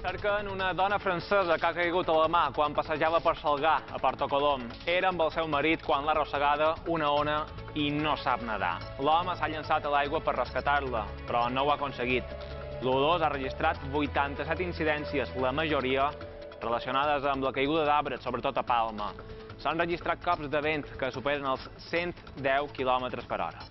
Cerquen una dona francesa que ha caigut a la mà quan passejava per Salgar, a Porto Colom. Era amb el seu marit quan l'ha arrossegada una ona i no sap nedar. L'home s'ha llançat a l'aigua per rescatar-la, però no ho ha aconseguit. L'U2 ha registrat 87 incidències, la majoria relacionades amb la caiguda d'arbres, sobretot a Palma. S'han registrat cops de vent que superen els 110 km per hora.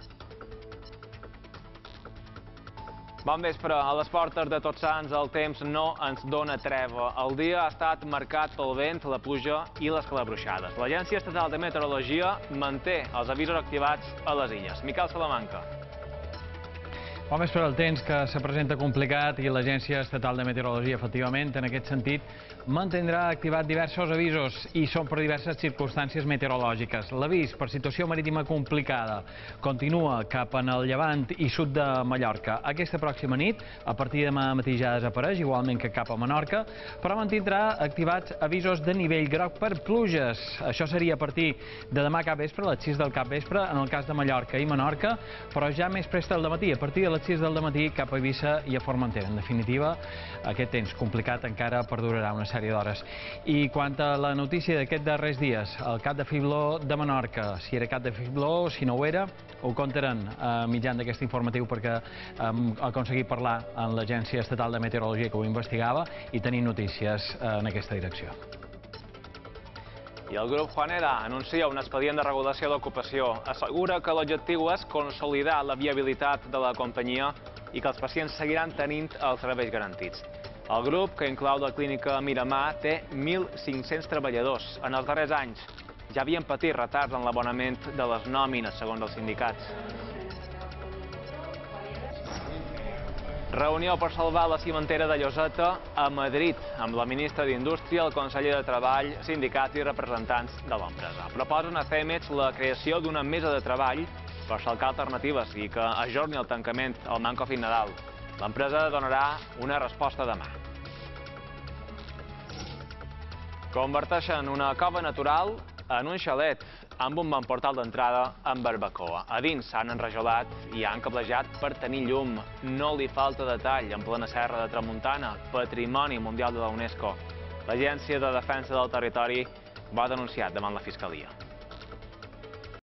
Bon vespre. A les portes de Tots Sants el temps no ens dona treva. El dia ha estat marcat pel vent, la pluja i les calabruixades. L'Agència Estatal de Meteorologia manté els avisos activats a les illes. Miquel Salamanca. Bon vespre. El temps que se presenta complicat i l'Agència Estatal de Meteorologia, efectivament, en aquest sentit, mantindrà activat diversos avisos i són per diverses circumstàncies meteorològiques. L'avís per situació marítima complicada continua cap en el llevant i sud de Mallorca. Aquesta pròxima nit, a partir de demà mateix ja desapareix, igualment que cap a Menorca, però mantindrà activats avisos de nivell groc per pluges. Això seria a partir de demà cap vespre, a les 6 del cap vespre, en el cas de Mallorca i Menorca, però ja més prest al dematí, a partir de les 6 del dematí cap a Eivissa i a Formentera. En definitiva, aquest temps complicat encara perdurarà una sèrie d'hores. I quant a la notícia d'aquests darrers dies, el cap de fibló de Menorca, si era cap de fibló, si no ho era, ho contaran mitjan d'aquest informatiu perquè hem aconseguit parlar amb l'Agència Estatal de Meteorologia que ho investigava i tenir notícies en aquesta direcció. I el grup Juanera anuncia un expedient de regulació d'ocupació. Assegura que l'objectiu és consolidar la viabilitat de la companyia i que els pacients seguiran tenint els serveis garantits. El grup, que inclou la clínica Miramar, té 1.500 treballadors. En els darrers anys ja havien patit retards en l'abonament de les nòmines, segons els sindicats. Reunió per salvar la cimentera de Lloseta a Madrid, amb la ministra d'Indústria, el conseller de Treball, sindicats i representants de l'empresa. Proposen a Cemets la creació d'una mesa de treball per cercar alternatives i que ajorni el tancament al Manco fins Nadal. L'empresa donarà una resposta demà. Converteixen una cova natural en un xalet amb un bon portal d'entrada amb barbacoa. A dins s'han enrajolat i han cablejat per tenir llum. No li falta detall en plena serra de Tramuntana, Patrimoni Mundial de la UNESCO. L'Agència de Defensa del Territori ho ha denunciat davant la Fiscalia.